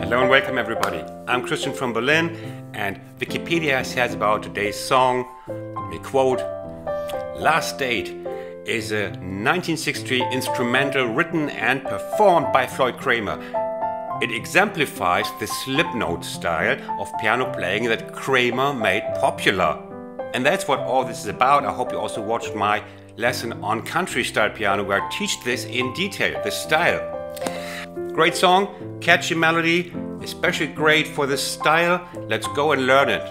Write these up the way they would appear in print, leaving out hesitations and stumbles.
Hello and welcome everybody. I'm Christian from Berlin, and Wikipedia says about today's song, let me quote, "Last Date is a 1963 instrumental written and performed by Floyd Cramer. It exemplifies the slip note style of piano playing that Cramer made popular." And that's what all this is about. I hope you also watched my lesson on country style piano where I teach this in detail, the style. Great song, catchy melody, especially great for this style. Let's go and learn it.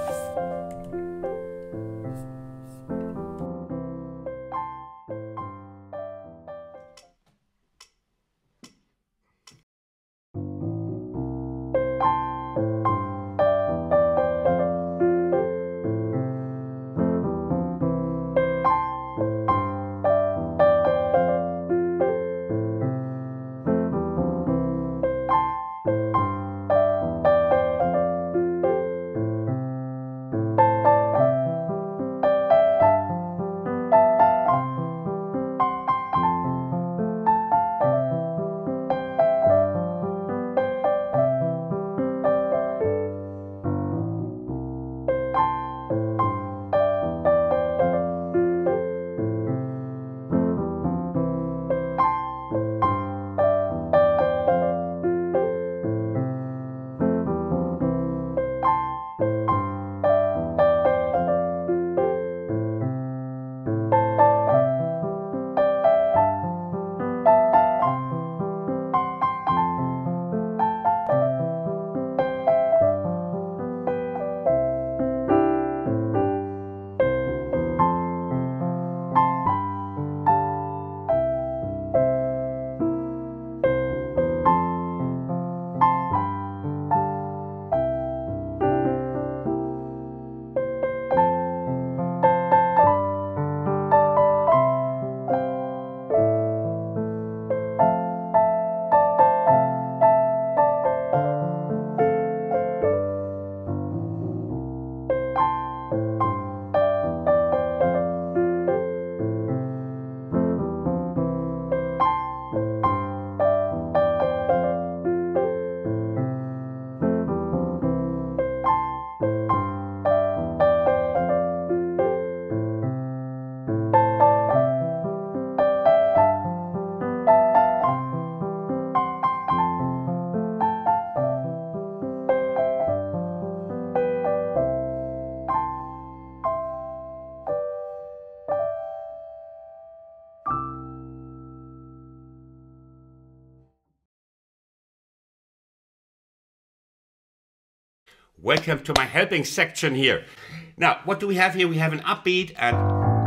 Welcome to my helping section here. Now, what do we have here? We have an upbeat, and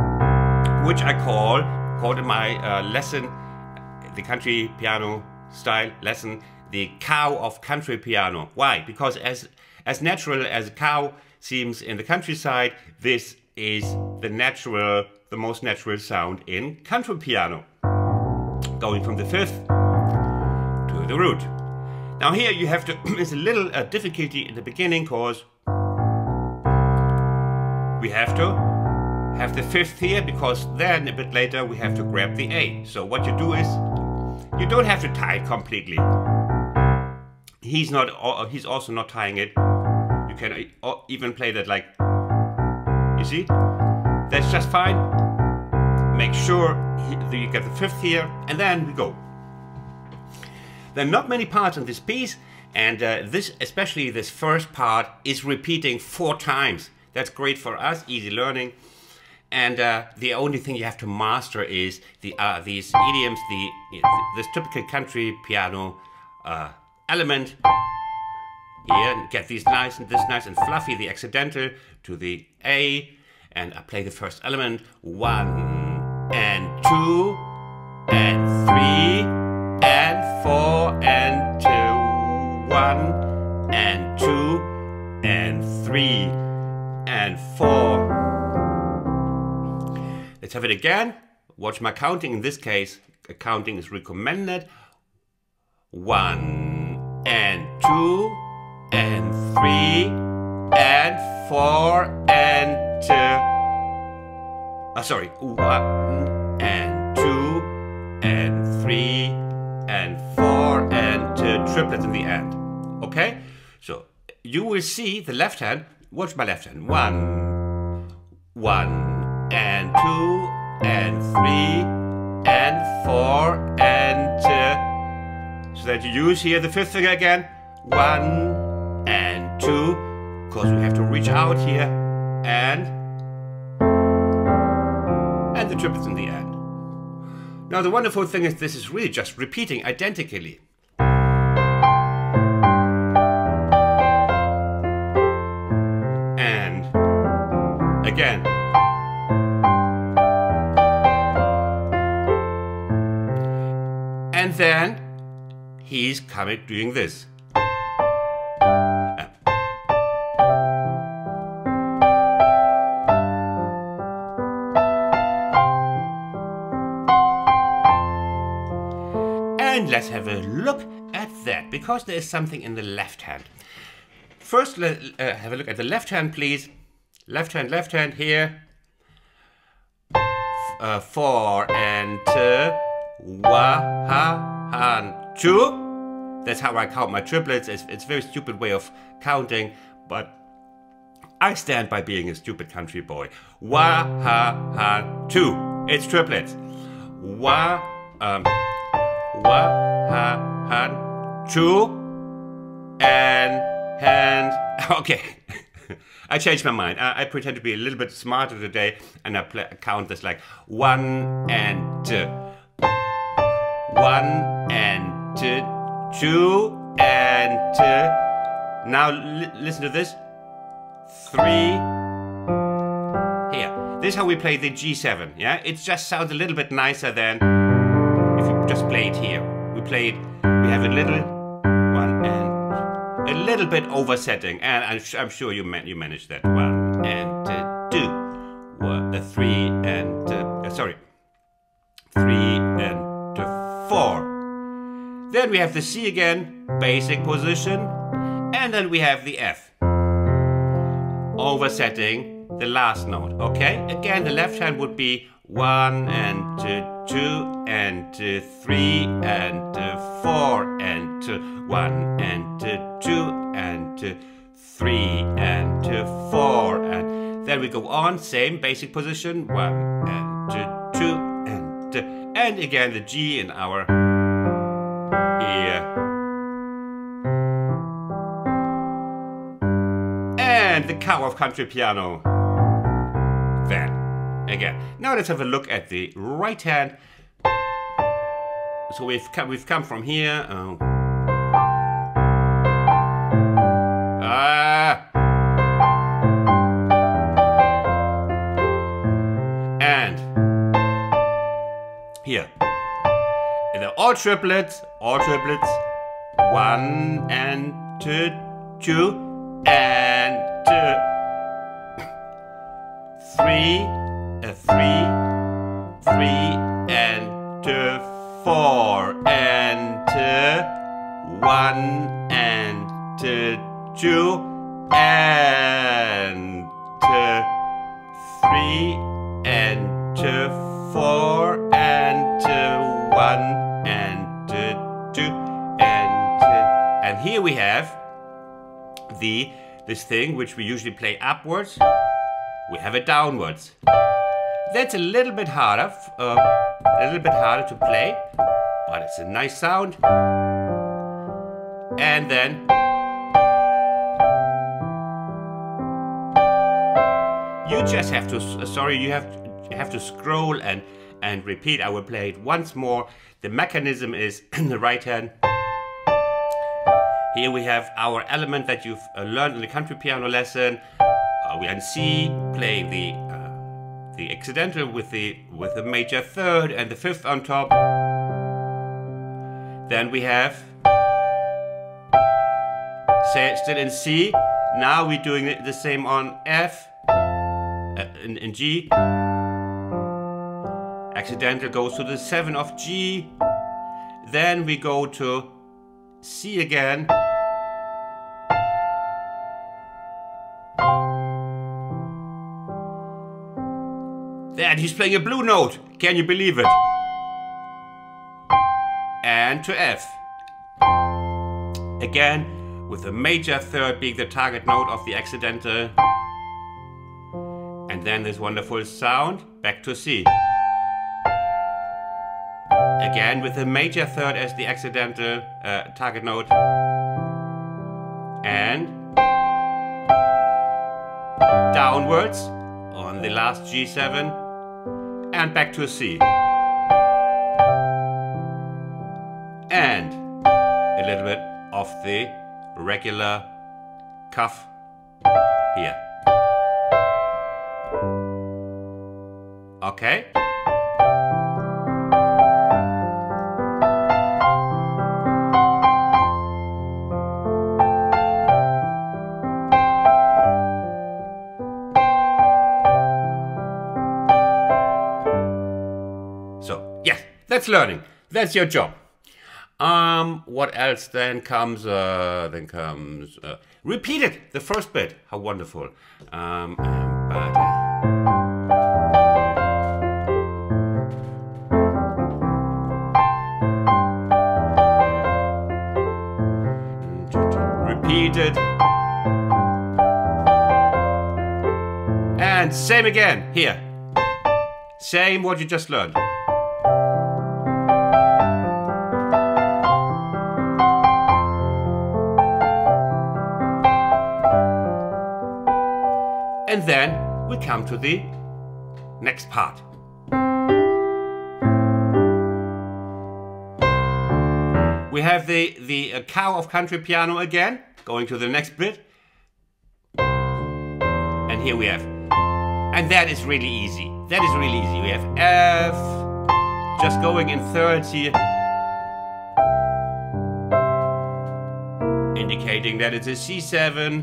which I called in my lesson, the country piano style lesson, the cow of country piano. Why? Because as natural as a cow seems in the countryside, this is the most natural sound in country piano, going from the fifth to the root. Now here you have to, there's a little difficulty in the beginning because we have to have the fifth here, because then a bit later we have to grab the A. So what you do is, you don't have to tie it completely. He's also not tying it. You can even play that like, you see? That's just fine. Make sure you get the fifth here, and then we go. There are not many parts in this piece, and especially this first part, is repeating 4 times. That's great for us, easy learning. And the only thing you have to master is these idioms, this typical country piano element. Here, get these nice and fluffy, the accidental to the A, and I play the first element, 1 and 2 and 3. And 4 and 2, 1 and 2 and 3 and 4. Let's have it again. Watch my counting. In this case, counting is recommended. 1 and 2 and 3 and 4 and 1 and 2 and 3 and 4 and triplets in the end. Okay? So you will see the left hand. Watch my left hand. 1, 1, and 2, and 3, and 4, and so that you use here the fifth finger again. 1 and 2, because we have to reach out here, and the triplets in the end. Now the wonderful thing is this is really just repeating identically. And again. And then he's coming doing this. And let's have a look at that, because there is something in the left hand. First, have a look at the left hand, please. Left hand here. 4 and 2. That's how I count my triplets. It's a very stupid way of counting, but I stand by being a stupid country boy. 2. It's triplets. 2 and okay. I changed my mind. I pretend to be a little bit smarter today, and I count this like 1 and 2 and now listen to this. 3 here. This is how we play the G7. Yeah, it just sounds a little bit nicer than if you just play it here. We have a little one and a little bit oversetting, and I'm sure you managed that. 1 and 2, 3 and 3 and 4. Then we have the C again, basic position, and then we have the F, oversetting the last note. Okay, again the left hand would be 1 and 2 and 3 and 4 and 1 and 2 and 3 and 4, and then we go on, same basic position, 1 and 2 and again the G in our ear, and the cow of country piano. Then again. Now let's have a look at the right hand. So we've come from here. And here. And they're all triplets. 1 and 2 and 3 and 4 and 1 and 2 and 3 and 4 and 1 and 2 and here we have this thing which we usually play upwards. We have it downwards. That's a little bit harder to play, but it's a nice sound. And then you just have to. You have to scroll and repeat. I will play it once more. The mechanism is in the right hand. Here we have our element that you've learned in the country piano lesson. We are in C, playing the accidental with the major third and the fifth on top. Then we have still in C. Now we're doing the same on F, in G. Accidental goes to the 7 of G. Then we go to C again. And he's playing a blue note. Can you believe it? And to F. Again, with the major third being the target note of the accidental. And then this wonderful sound, back to C. Again with the major third as the accidental target note. And downwards on the last G7 and back to C. And a little bit of the regular cuff here. Okay? So, yes, that's learning. That's your job. What else then comes? Repeat it, the first bit. How wonderful. Repeat it. And same again, here. Same what you just learned. And then we come to the next part. We have the cow of country piano again, going to the next bit. And here we have, and that is really easy. That is really easy. We have F, just going in thirds here, indicating that it's a C7.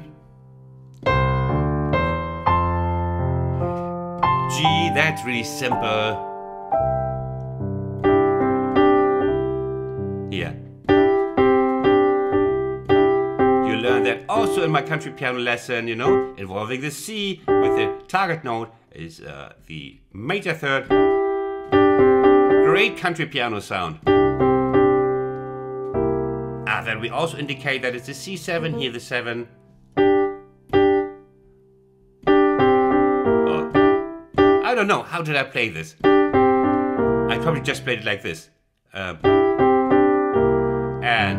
G, that's really simple. Here. You learn that also in my country piano lesson, you know, involving the C with the target note is the major third. Great country piano sound. Then we also indicate that it's a C7, here the 7. I don't know, how did I play this? I probably just played it like this. And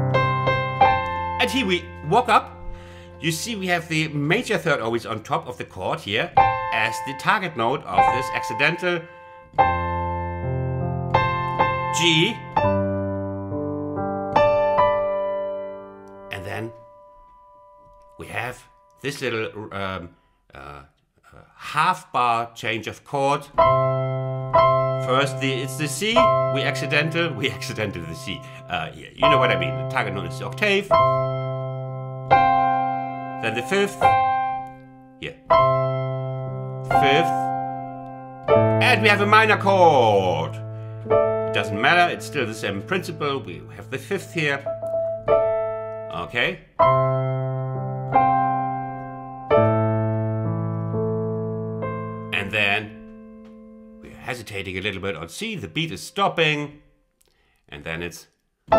here we walk up. You see we have the major third always on top of the chord here as the target note of this accidental G. And then we have this little half bar change of chord. First it's the C, we accidental the C. Here, you know what I mean. The target note is the octave. Then the fifth. Here. Fifth. And we have a minor chord. It doesn't matter, it's still the same principle. We have the fifth here. Okay. And then we're hesitating a little bit on C, the beat is stopping, and then it's 1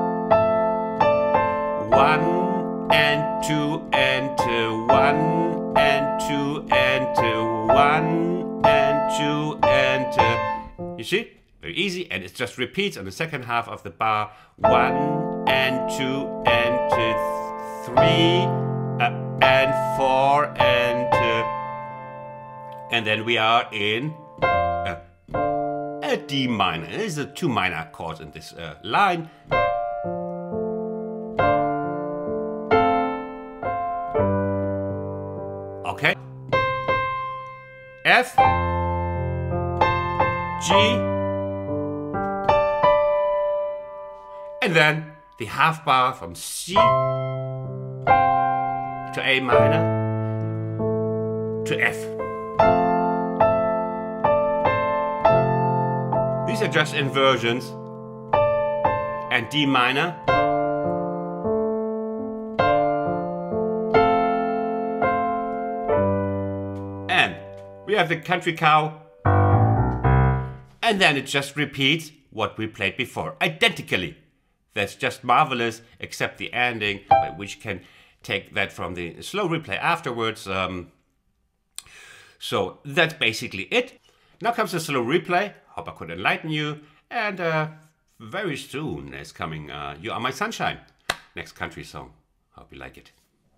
and 2 and 2, 1 and 2 and 2, 1 and 2 and 2. You see? Very easy, and it just repeats on the second half of the bar. 1 and 2 and 2, 3 and 4 and 2. And then we are in a D minor. There's the 2 minor chords in this line. Okay. F, G, and then the half bar from C to A minor to F. These are just inversions. And D minor. And we have the country cow. And then it just repeats what we played before, identically. That's just marvelous, except the ending, which you can take that from the slow replay afterwards. So that's basically it. Now comes the slow replay. Hope I could enlighten you. And very soon is coming You Are My Sunshine, next country song. Hope you like it.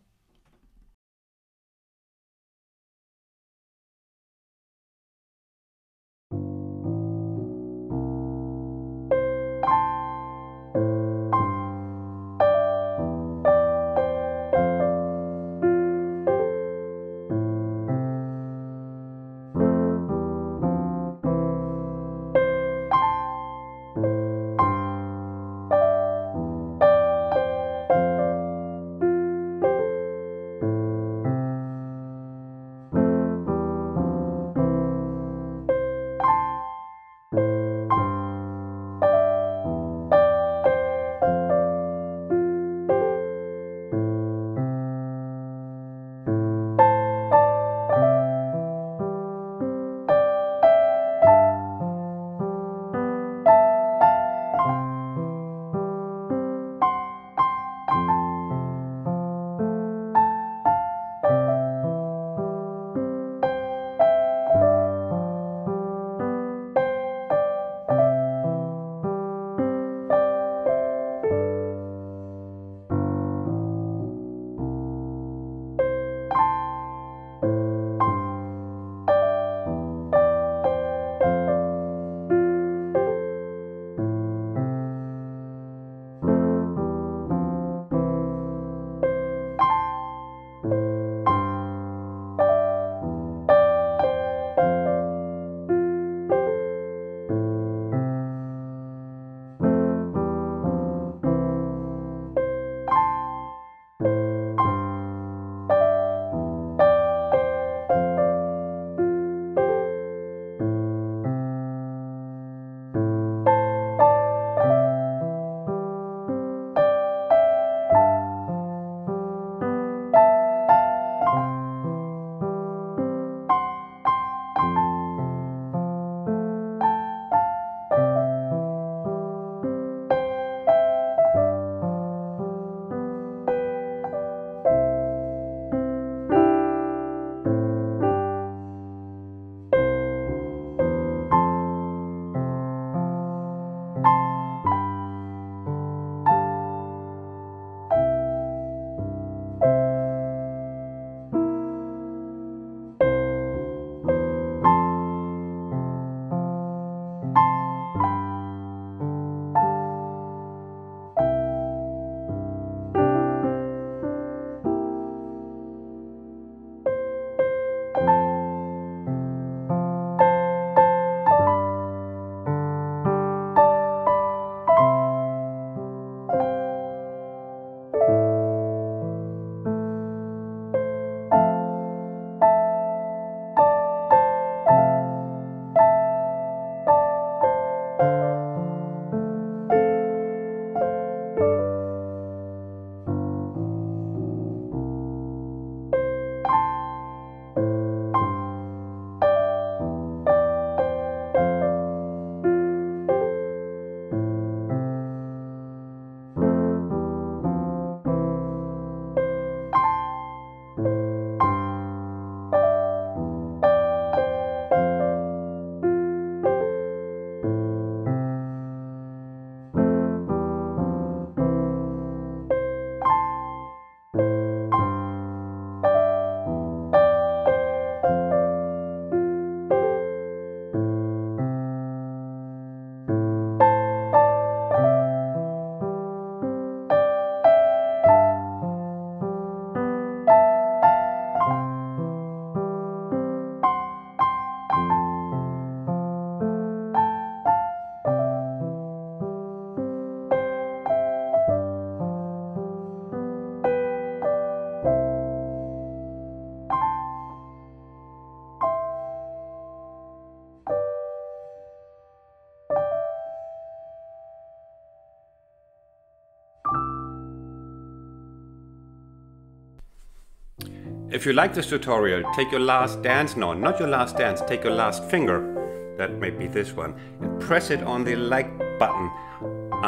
If you like this tutorial, take your last dance, no, not your last dance, take your last finger, that may be this one, and press it on the like button.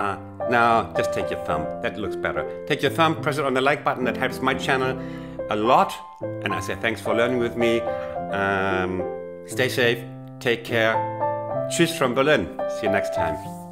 Now, just take your thumb. That looks better. Take your thumb, press it on the like button. That helps my channel a lot. And I say thanks for learning with me. Stay safe. Take care. Tschüss from Berlin. See you next time.